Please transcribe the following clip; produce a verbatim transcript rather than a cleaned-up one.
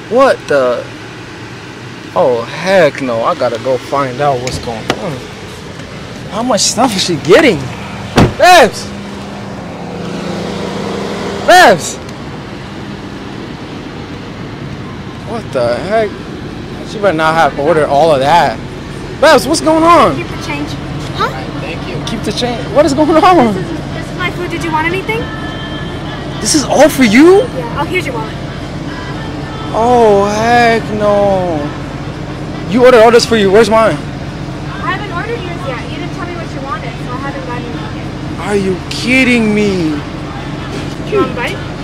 What the? Oh, heck no. I gotta go find out what's going on. How much stuff is she getting? Babs! Babs! What the heck? She better not have ordered all of that. Babs, what's going on? Keep the change. Huh? Thank you. Keep the change. What is going on? This is, this is my food. Did you want anything? This is all for you? Yeah. Oh, here's your wallet. Oh, heck no. You ordered all this for you. Where's mine? I haven't ordered yours yet. You didn't tell me what you wanted, so I haven't gotten it yet. Are you kidding me? Do you want a bite?